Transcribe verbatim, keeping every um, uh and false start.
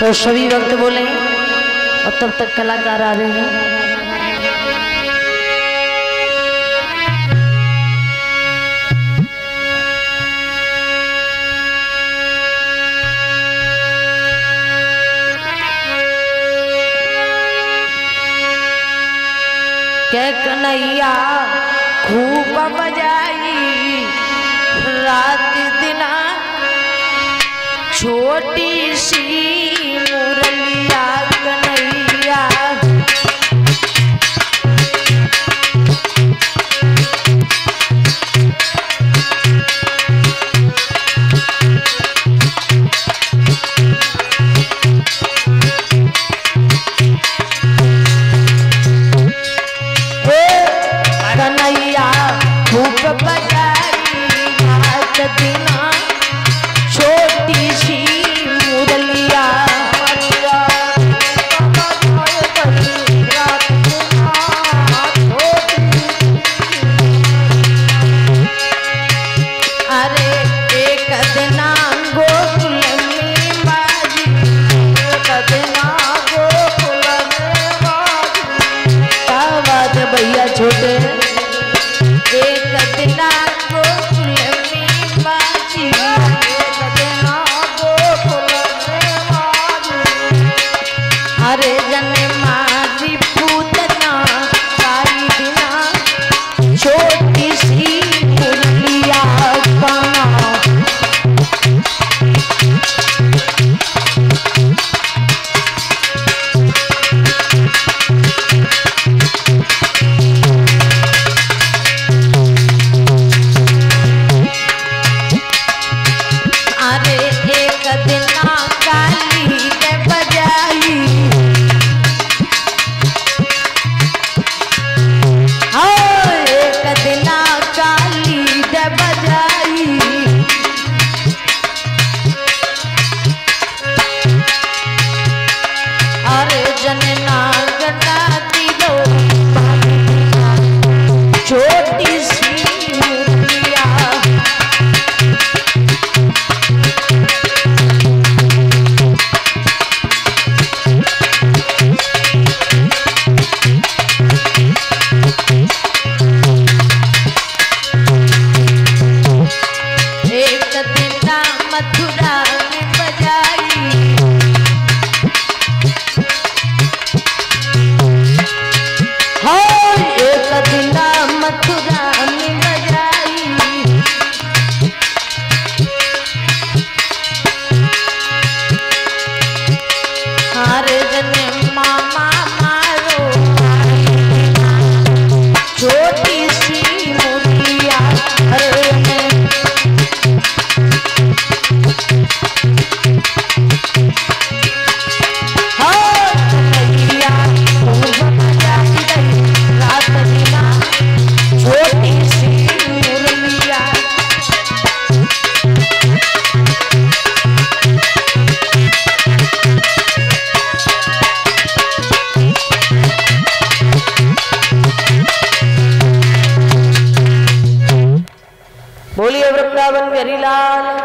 तो सभी वक्त बोले और तब तक कलाकार आ रहे हैं। के कन्हैया खूब बजाई रात दिना छोटी सी मुरलिया कन्हैया कन्हैया खूब बजाई रात दिना छोटी सी मुरलिया अरे एक दिना गोकुल में बाजी एक दिना गोकुल में बाजी क्या बात है भैया छोटे एक दिना गोकुल में बाजी एक दिना गोकुल में बाजी अरे जन मारी पूतना काई दिना छोटी सी मुरलिया बना अरे एक दिना काली ने बजाई हाँ एक दिना काली ने बजाई अरे जन नागना दिलो छोटी सी मुरलिया एक दिना मथुरा में बजाई हाँ एक दिना मथुरा में बजाई हरे जने मामा मारो छोटी सी मुरलिया हरे छोटी सी मुरलिया बोलिए वृंदावन बिहारी लाल।